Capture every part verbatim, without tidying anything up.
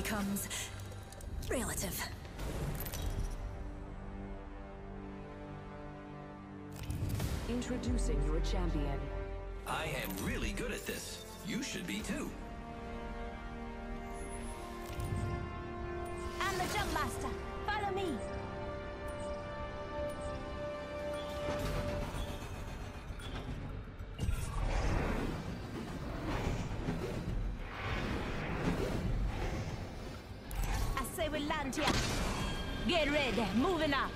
becomes relative. Introducing your champion. I am really good at this. You should be too. I'm the jump master. Follow me. I say we land here. Get ready. Moving up.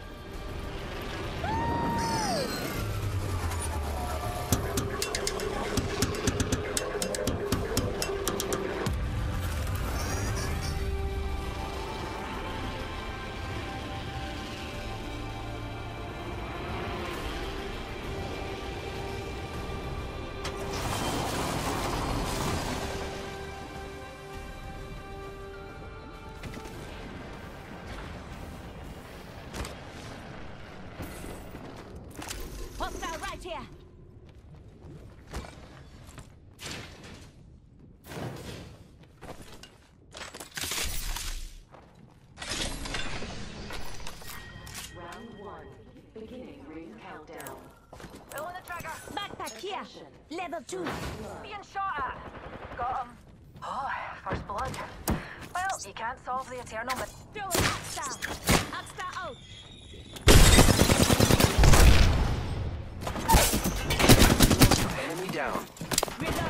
Hostile right here. Round one. Beginning ring countdown. Pulling the trigger. Backpack here. Level two. Being shot at. Got him. Oh, first blood. Well, you can't solve the eternal mystery. Throw it hostile. Hostile out. Enemy down. Reload.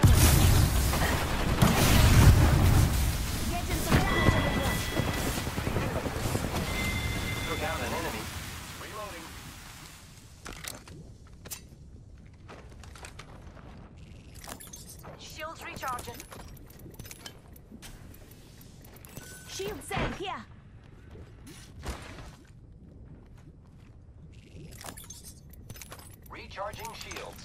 Get into the damage. Took out an enemy. Reloading. Shields recharging. Shield cell here. Recharging shields.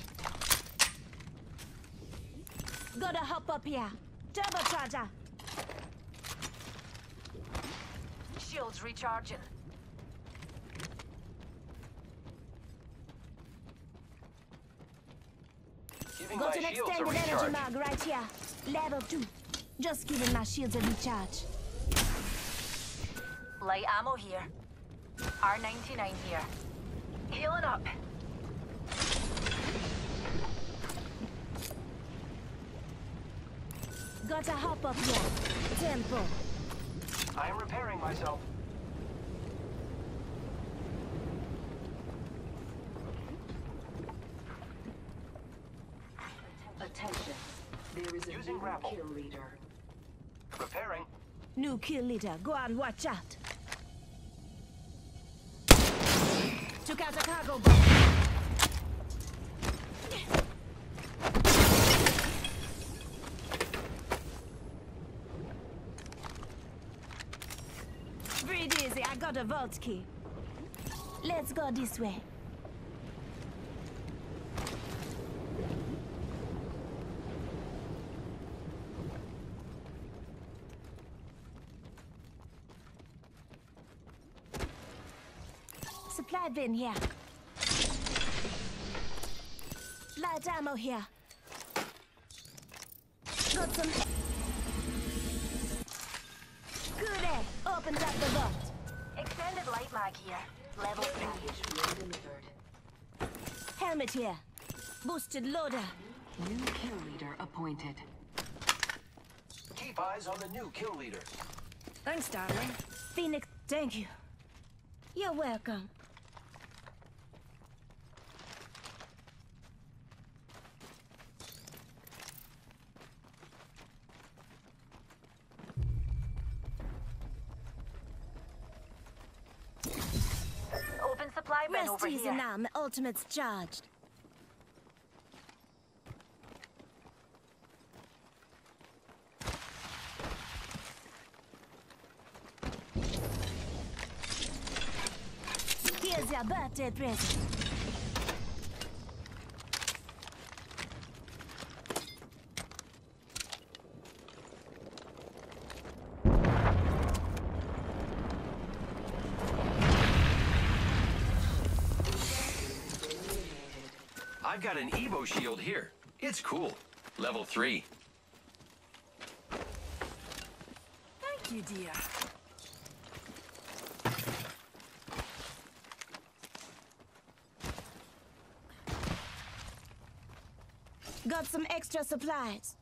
Gotta hop up here. Turbocharger. Shields recharging. Giving Got my an shields a extended energy recharge. mag right here. Level two. Just giving my shields a recharge. Light ammo here. R ninety-nine here. Healing up. Gotta hop up here. Tempo. I am repairing myself. Attention. There is a Using new grapple. kill leader. Repairing. New kill leader. Go on, watch out. Took out a cargo boat. Breathe easy, I got a vault key. Let's go this way. Supply bin here. Light ammo here. Got some. Good air. Opens up the vault. Extended light mag here. Level three. Package delivered. Helmet here. Boosted loader. New kill leader appointed. Keep eyes on the new kill leader. Thanks, darling. Phoenix, thank you. You're welcome. Open supply bin Rest over easy here. now, my ultimate's charged. Here's your birthday present. I've got an Evo shield here. It's cool. Level three. Thank you, dear. Got some extra supplies.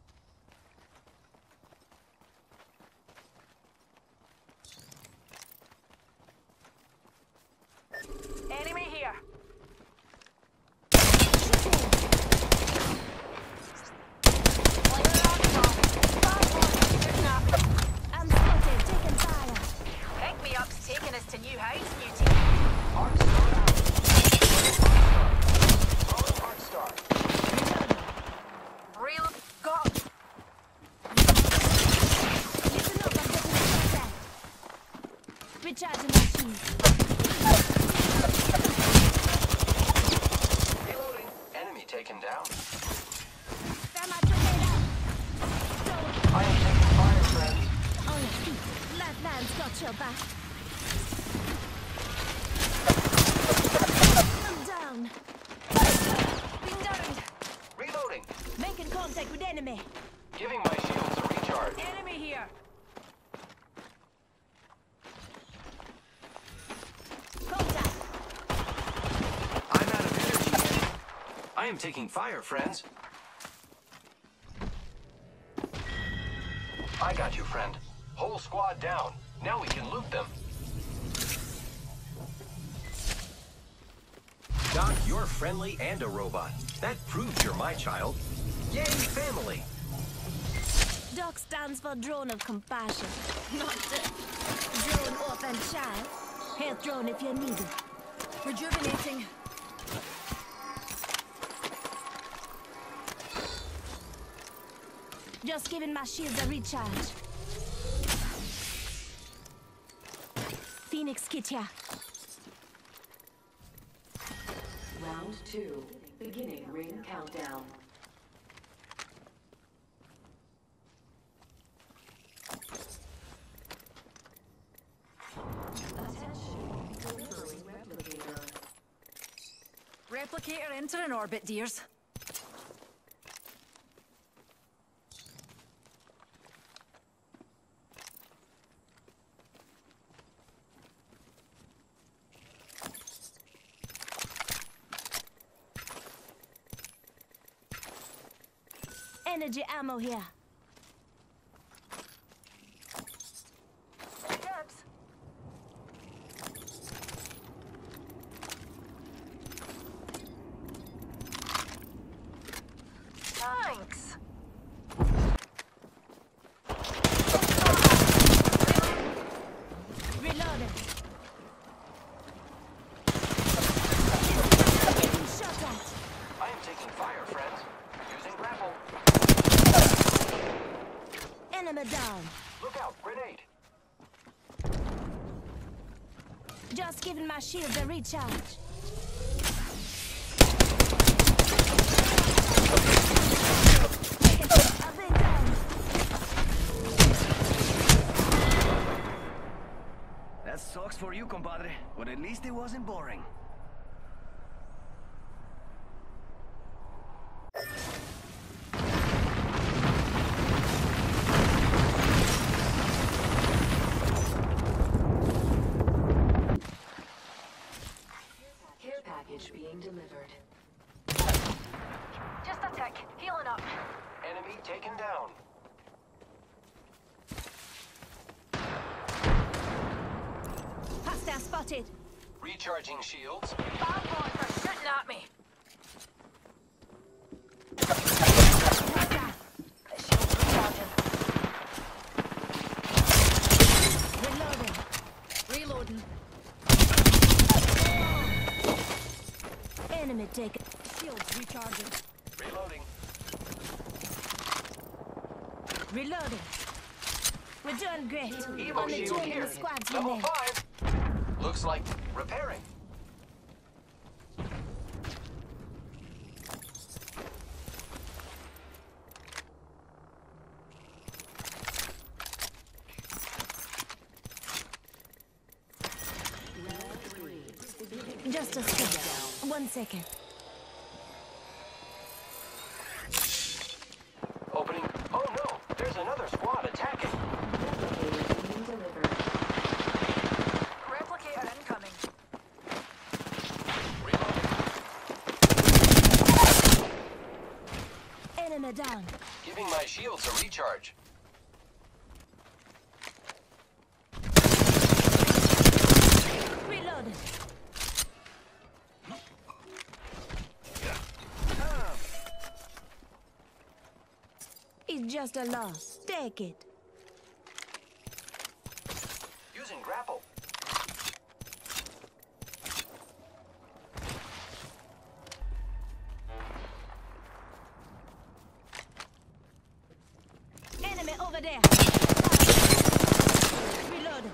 Enemy here. I'm spotted, taking fire. Pick me up's taking us to new heights, new team. Arc Star out. Throwing Arc Star. Real got. Listen up, I'm getting shot at. Recharging my shield. Reloading. Enemy taken down. Found my grenade out. Don't I am taking fire, friends. on your feet. Lifeline's got your back. I'm down. Being downed. Reloading. Making contact with enemy. Giving my shields a recharge. Enemy here. Contact. I'm out of energy. I am taking fire, friends. I got you, friend. Whole squad down. Now we can loot them. Doc, you're friendly and a robot. That proves you're my child. Yay, family! Doc stands for Drone of Compassion. Not uh, Drone Orphan Child. Health drone if you need it. Rejuvenating. Just giving my shields a recharge. Phoenix kit here. Round two. Beginning ring countdown. Attention. Delivering replicator. Replicator entering orbit, dears. Energy ammo here. Dibs. Thanks. Reloading. Getting shot at. I am taking fire, friends. Using grapple. Enemy down. Look out, grenade. Just giving my shields a recharge. I've been down. That sucks for you, compadre, but at least it wasn't boring. Care package being delivered. Just a tick. Healing up. Enemy taken down. Hostile spotted. Recharging shields. Bad boys are shooting at me. Hostile. Shields recharging. Reloading. Reloading. Enemy taken. Shields recharging. Reloading. Reloading. We're doing great. Evo Only two shield enemy here. squads Level remain. five. Looks like repairing. Just a second. One second. Opening. Oh no, there's another squad attacking. Replicator being Enemy down. Giving my shields a recharge. Reloaded. It's just a loss. Take it. Using grapple. Enemy over there. Reloaded.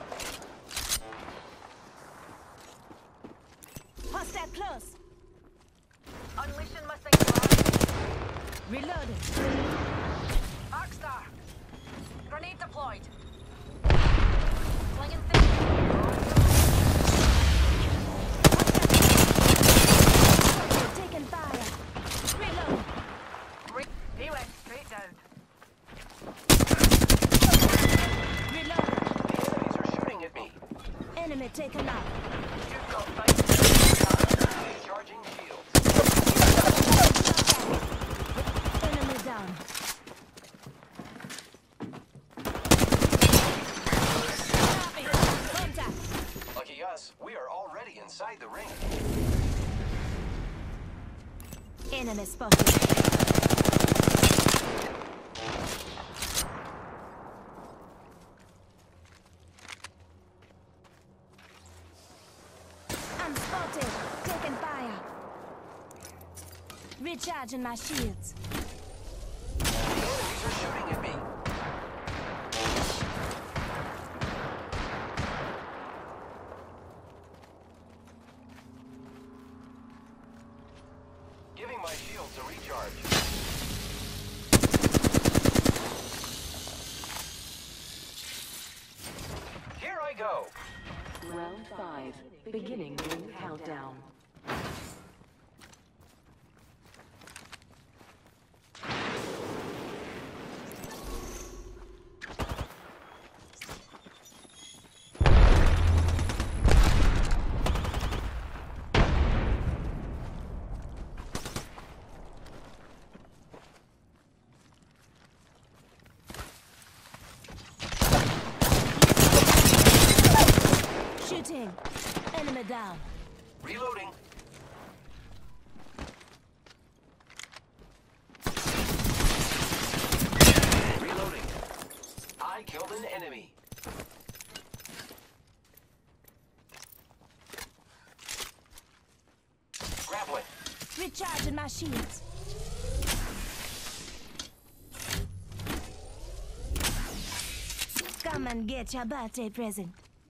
Hostile close. Unleashing my sight. Reloaded. Arcstar. Grenade deployed. Flinging things. Taking fire. Reload. Re- he went straight down. Reload. The enemies are shooting at me. Enemy taken out. You've got fight. Recharging shields. Enemy down. Contact. Lucky us, we are already inside the ring. Enemy spotted. I'm spotted. Taking fire. Recharging my shields. The enemies are shooting at me. Giving my shields a recharge. Here I go. Round five. Beginning ring countdown. Shooting. Enemy down. Reloading. Reloading. I killed an enemy. Grappling. Recharging my shields. Come and get your birthday present.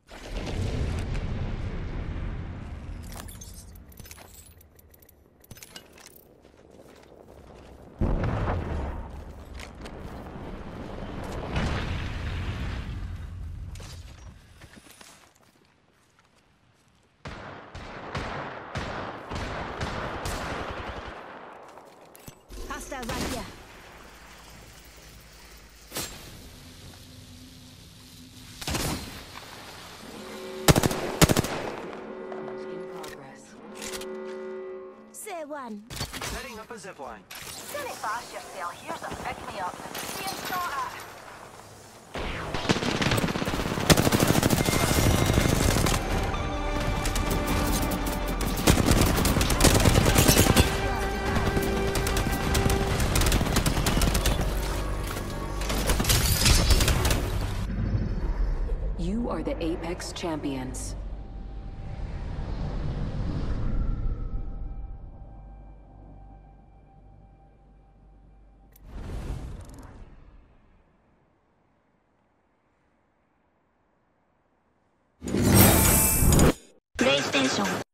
Hostile right here. In progress. Say one. Setting up a zipline. Silly fast yourself. Here's a pick me up. Being shot at. You are the Apex Champions. PlayStation.